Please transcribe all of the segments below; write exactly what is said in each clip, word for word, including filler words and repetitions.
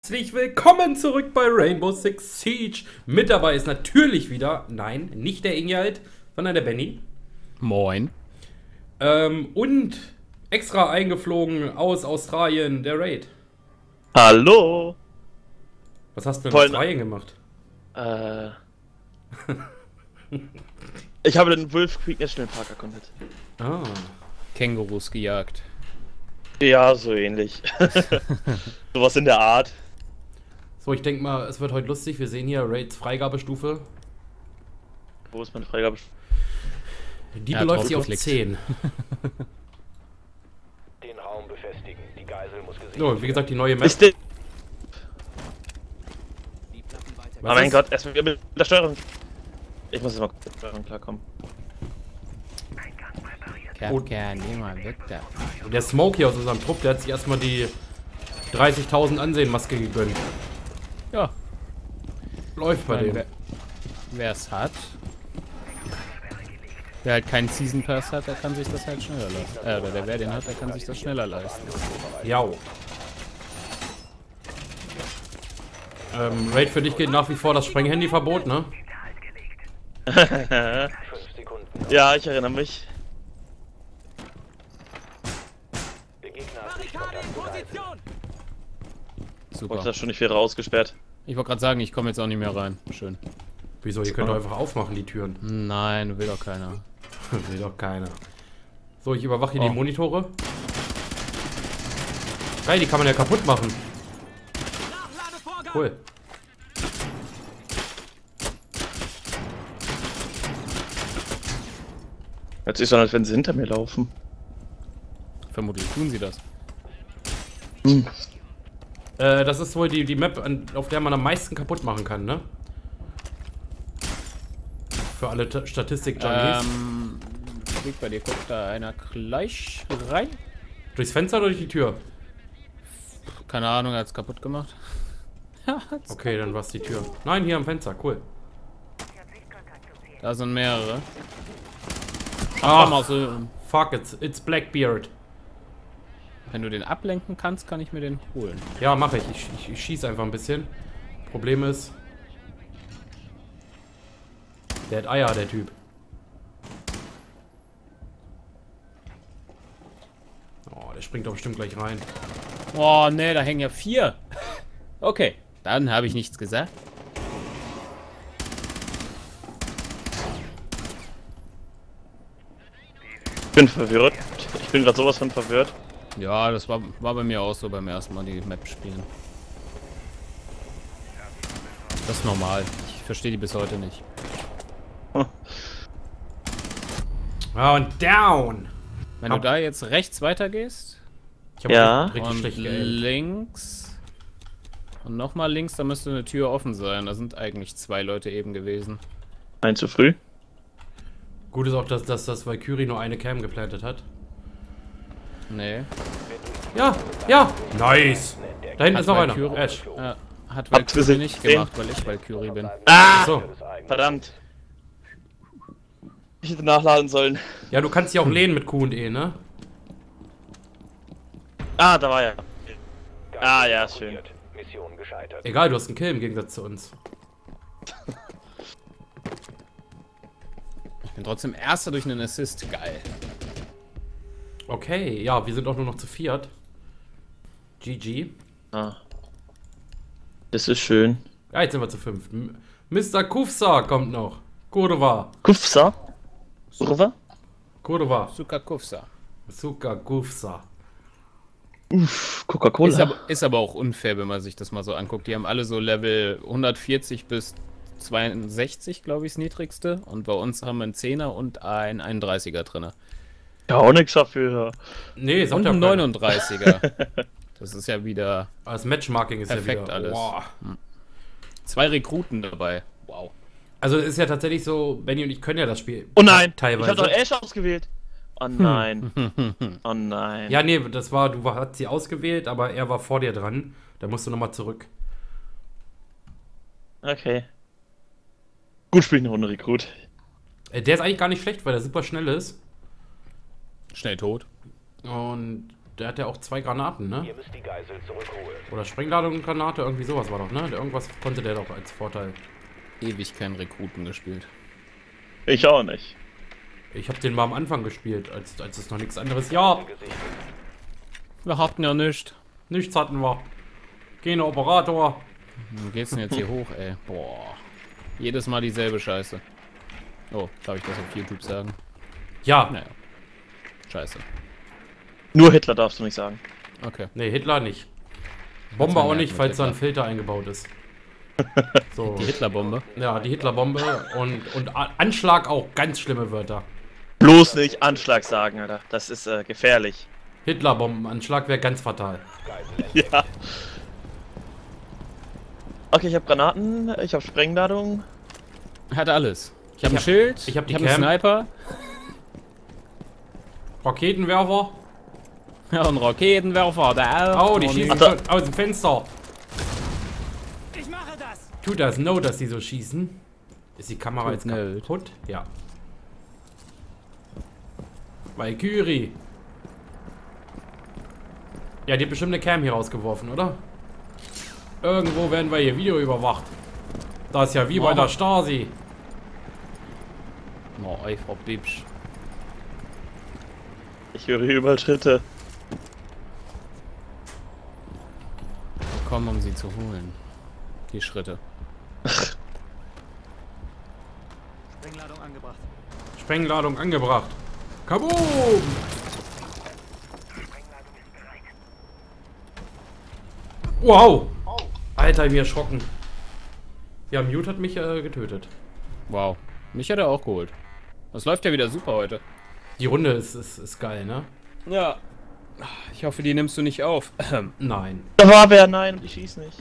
Herzlich willkommen zurück bei Rainbow Six Siege. Mit dabei ist natürlich wieder, nein, nicht der Ingjald, sondern der Benny. Moin. Ähm, und extra eingeflogen aus Australien, der Raid. Hallo. Was hast du in Voll Australien gemacht? Äh. Ich habe den Wolf Creek National Park erkundet. Ah. Kängurus gejagt. Ja, so ähnlich. Sowas in der Art. So, ich denke mal, es wird heute lustig. Wir sehen hier Raids Freigabestufe. Wo ist meine Freigabe? Die Ja, beläuft sich auf draufgeklickt. zehn. Den Raum befestigen. Die Geisel muss gesichert So, wie gesagt, die neue Map. Ist der. Was Oh mein ist? Gott, erstmal mit der Steuerung. Ich muss jetzt mal mit der Steuerung klarkommen. Capcan, geh mal weg da. Der Smoke hier aus unserem Trupp, der hat sich erstmal die dreißigtausend Ansehen-Maske gegönnt. Ja, Läuft bei wer dem. es hat. Wer halt keinen Season Pass hat, der kann sich das halt schneller leisten. Äh, oder der wer den hat, der kann sich das schneller leisten. Jau. Ähm, Raid, für dich gilt nach wie vor das Sprenghandy-Verbot, ne? fünf Sekunden. Ja, ich erinnere mich. Der Gegner hat Sichtkontakt zu Geisel. Ich Super. das schon nicht wieder ausgesperrt. Ich wollte gerade sagen, ich komme jetzt auch nicht mehr rein. Schön. Wieso? Ihr könnt doch einfach aufmachen, die Türen. Nein, will doch keiner. Will doch keiner. So, ich überwache hier Oh. die Monitore. Hey, die kann man ja kaputt machen. Cool. Hört sich so an, als wenn sie hinter mir laufen. Vermutlich tun sie das. Äh, das ist wohl die, die Map, an, auf der man am meisten kaputt machen kann, ne? Für alle Ta- Statistik-Junkies. Ähm, liegt bei dir, guckt da einer gleich rein? Durchs Fenster oder durch die Tür? Keine Ahnung, er hat's kaputt gemacht. Ja, hat's. Okay, dann war's die Tür. Nein, hier am Fenster, cool. Da sind mehrere. Ach. Komm aus, äh, Fuck, it's, it's Blackbeard. Wenn du den ablenken kannst, kann ich mir den holen. Ja, mache ich. Ich, ich. ich schieße einfach ein bisschen. Problem ist, der hat Eier, der Typ. Oh, der springt doch bestimmt gleich rein. Oh, ne, da hängen ja vier. Okay, dann habe ich nichts gesagt. Ich bin verwirrt. Ich bin gerade sowas von verwirrt. Ja, das war, war bei mir auch so beim ersten Mal die Map spielen. Das ist normal. Ich verstehe die bis heute nicht. Ah, und down! Wenn du Ab- da jetzt rechts weitergehst Ich habe Ja. richtig und schlecht geaimt. links und nochmal links, da müsste eine Tür offen sein. Da sind eigentlich zwei Leute eben gewesen. Ein zu früh. Gut ist auch, dass, dass das Valkyrie nur eine Cam geplantet hat. Nee. Ja, ja! Nice! Da hinten Hat ist noch einer. Valkyrie- Ash. Äh, hat Hab's Valkyrie gesehen. nicht gemacht, weil ich Valkyrie bin. Ah! So. Verdammt. Ich hätte nachladen sollen. Ja, du kannst ja auch lehnen mit Q und E, ne? Ah, da war er. Geisel Ah, ja, schön. evakuiert. Mission gescheitert. Egal, du hast einen Kill im Gegensatz zu uns. Ich bin trotzdem Erster durch einen Assist. Geil. Okay, ja, wir sind auch nur noch zu viert. G G. Ah. Das ist schön. Ja, jetzt sind wir zu fünft. M- Mister Kufsa kommt noch. Kurva. Kufsa? Kurva? Kurva. Sukakufsa. Suka Kufsa. Uff, Coca-Cola. Ist aber, ist aber auch unfair, wenn man sich das mal so anguckt. Die haben alle so Level hundertvierzig bis zweiundsechzig, glaube ich, das niedrigste. Und bei uns haben wir einen zehner und einen einunddreißiger drin. Ja, auch nix dafür. Nee, sagt Und ja einen keiner. neununddreißiger. Das ist ja wieder Aber das Matchmarking ist perfekt ja wieder. alles. Boah. Zwei Rekruten dabei. Wow. Also es ist ja tatsächlich so, Benny und ich können ja das Spiel. Oh nein! Teilweise. Ich hab doch Ash ausgewählt. Oh nein. Oh nein. Ja, nee, das war, du hast sie ausgewählt, aber er war vor dir dran. Da musst du nochmal zurück. Okay. Gut spielen eine Runde Rekrut. Äh, Der ist eigentlich gar nicht schlecht, weil er super schnell ist. Schnell tot. Und der hat ja auch zwei Granaten, ne? Ihr müsst die Geisel zurückholen. Oder Sprengladung und Granate, irgendwie sowas war doch, ne? Irgendwas konnte der doch als Vorteil. Ewig keinen Rekruten gespielt. Ich auch nicht. Ich habe den mal am Anfang gespielt, als, als es noch nichts anderes gab. Wir hatten ja nichts. Nichts hatten wir. Keine Operator. Wo geht's denn jetzt hier hoch, ey? Boah. Jedes Mal dieselbe Scheiße. Oh, darf ich das auf YouTube sagen? Ja. Naja. Scheiße. Nur Hitler darfst du nicht sagen. Okay. Nee, Hitler nicht. Bombe man auch merken nicht, mit falls da ein Hitler. Filter eingebaut ist. So. Die Hitlerbombe. Ja, die Hitlerbombe und, und A- Anschlag auch. Ganz schlimme Wörter. Bloß nicht Anschlag sagen, Alter. Das ist äh, gefährlich. Hitlerbombenanschlag wäre ganz fatal. Ja. Okay, ich habe Granaten, ich habe Sprengladung. Hat alles. Ich habe ein hab- Schild, ich hab die ich habe Cam. einen Sniper. Raketenwerfer. Ja, und Raketenwerfer, da auch. Oh, die Oh, schießen nee. Ach, schon aus dem Fenster. Ich mache das! Tut das no, dass die so schießen? Ist die Kamera Tut jetzt not. kaputt? Ja. Valkyrie. Ja, die hat bestimmt eine Cam hier rausgeworfen, oder? Irgendwo werden wir hier Video überwacht. Das ist ja wie bei Oh. der Stasi. Oh, ey, Frau Bibsch. Ich höre hier überall Schritte. Kommen, um sie zu holen. Die Schritte. Sprengladung angebracht. Sprengladung angebracht. Kaboom! Wow! Alter, ich bin erschrocken. Ja, Mute hat mich äh, getötet. Wow. Mich hat er auch geholt. Das läuft ja wieder super heute. Die Runde ist, ist, ist geil, ne? Ja. Ich hoffe, die nimmst du nicht auf. Nein. Da war wer, nein, und ich schieß nicht.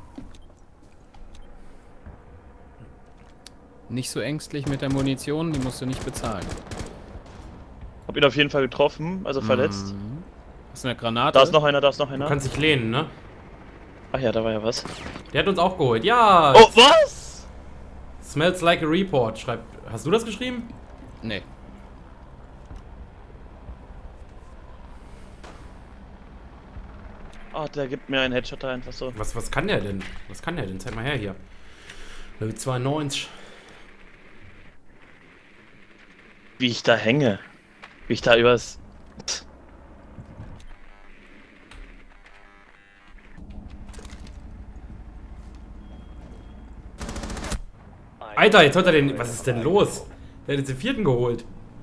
Nicht so ängstlich mit der Munition, die musst du nicht bezahlen. Hab ihn auf jeden Fall getroffen, also verletzt. Mhm. Hast du eine Granate? Da ist noch einer, da ist noch Du einer. kannst dich lehnen, ne? Ach ja, da war ja was. Der hat uns auch geholt. Ja! Oh, was? Smells like a report. Schreibt. Hast du das geschrieben? Nee. Ah, der gibt mir einen Headshot da einfach so. Was, was kann der denn? Was kann der denn? Zeig mal her hier. Level zweiundneunzig. Wie ich da hänge. Wie ich da übers... Alter, jetzt hat er den. Was ist denn los? Der hat jetzt den vierten geholt.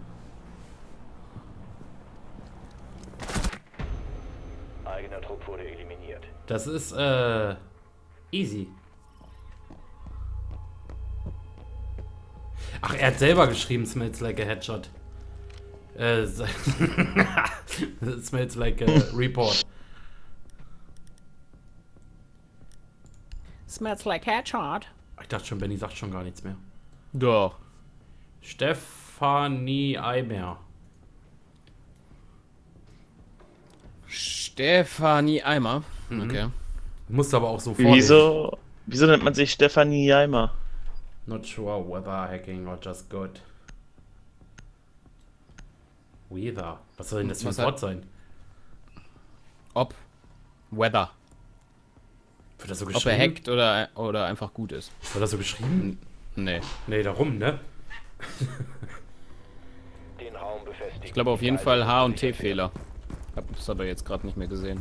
Eigener Trupp wurde eliminiert. Das ist, äh. easy. Ach, er hat selber geschrieben, smells like a headshot. Äh, smells like a report. Smells like headshot. Ich dachte schon, Benny sagt schon gar nichts mehr. Doch. Stefanie Eimer. Stefanie Eimer. Mhm. Okay. Musste aber auch so vorlesen. Wieso... Wieso nennt man sich Stefanie Jaimer? Not sure whether hacking or just good. Weather. Was soll denn das für ein Was hat- Wort sein? Ob. Weather. Wird das so Ob geschrieben? er hackt oder, oder einfach gut ist. Wird das so geschrieben? Nee. Nee, darum, ne? Den Raum befestigen. Ich glaube auf jeden Fall H- und T-Fehler. Hab das aber jetzt gerade nicht mehr gesehen.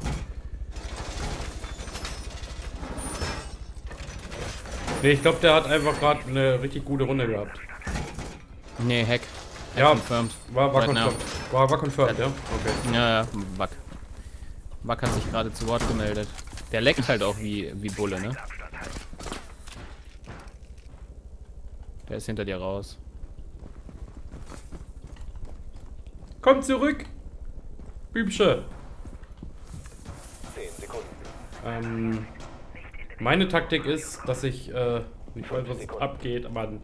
Nee, ich glaube, der hat einfach gerade eine richtig gute Runde gehabt. Nee, Hack. Ja, Confirmed. war, war Right now. confirmed. War, war confirmed, ja? Okay. Ja, ja, Wack. Wack hat sich gerade zu Wort gemeldet. Der leckt halt auch wie, wie Bulle, ne? Der ist hinter dir raus. Komm zurück! Bübsche! zehn Sekunden. Ähm, meine Taktik ist, dass ich, äh, nicht weiß, was abgeht, aber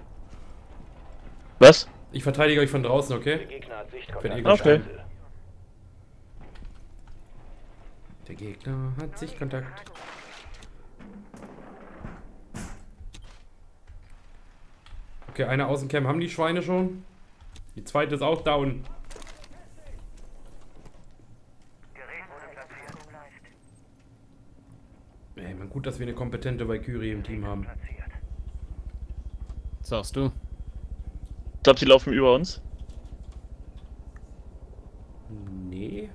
Was? ich verteidige euch von draußen, Der okay? Gegner hat Wenn Sichtkontakt. ihr Okay. Geisel. Der Gegner hat Sichtkontakt. Okay, eine Außencam haben die Schweine schon. Die zweite ist auch down. dass wir eine kompetente Valkyrie im Team haben. Sagst du? Ich glaube, die laufen über uns. Nee.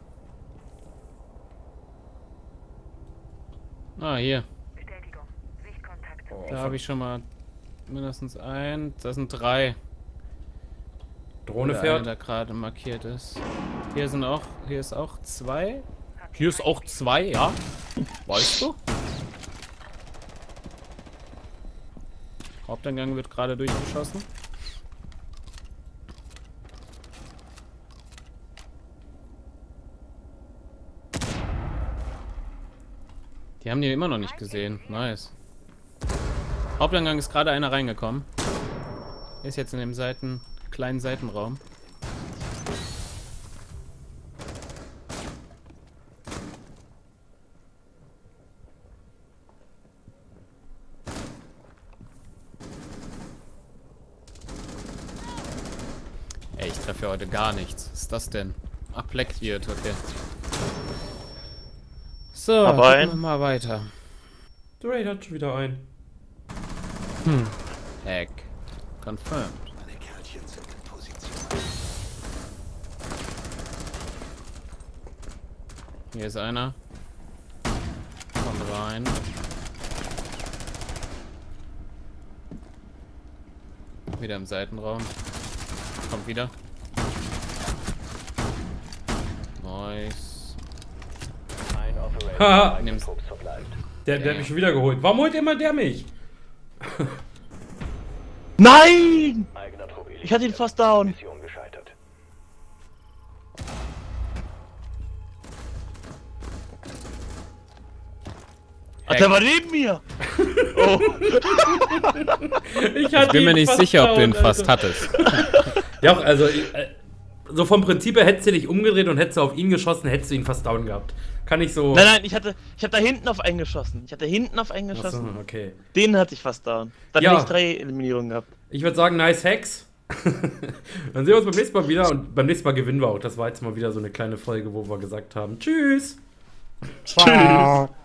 Ah, hier. Bestätigung. Sichtkontakt. Oh, Da habe ich schon mal mindestens ein. Das sind drei. Drohne Der eine fährt. da gerade markiert ist. Hier sind auch, hier ist auch zwei. Hier ist auch zwei, ja. Weißt du? Haupteingang wird gerade durchgeschossen. Die haben die immer noch nicht gesehen. Nice. Haupteingang ist gerade einer reingekommen. Ist jetzt in dem Seiten, kleinen Seitenraum. Ey, ich treffe heute gar nichts. Was ist das denn? Ach, Black wird, okay. So, Hab gucken ein. wir mal weiter. Der Raid hat schon wieder ein. Hm. Hack. Confirmed. Hier ist einer. Kommt rein. Wieder im Seitenraum. Kommt wieder. Nice. Ein Haha. Operator Nimm's. Eigentrupps verbleibt. Der, der Ja, hat mich ja. schon wieder geholt. Warum holt immer der mich? Nein! Eigener Trupp Ich hatte ihn fast down. Mission gescheitert. Ach, der war neben mir! Oh. Ich, Ich bin mir nicht sicher, ob du ihn fast hattest. Ja, also, äh, so vom Prinzip her hättest du dich umgedreht und hättest du auf ihn geschossen, hättest du ihn fast down gehabt. Kann ich so. Nein, nein, ich hatte, ich hab da hinten auf einen geschossen. Ich hatte hinten auf einen Achso, geschossen. okay. Den hatte ich fast down. Dann Ja. hätte ich drei Eliminierungen gehabt. Ich würde sagen, nice Hacks. Dann sehen wir uns beim nächsten Mal wieder und beim nächsten Mal gewinnen wir auch. Das war jetzt mal wieder so eine kleine Folge, wo wir gesagt haben: Tschüss. Tschüss.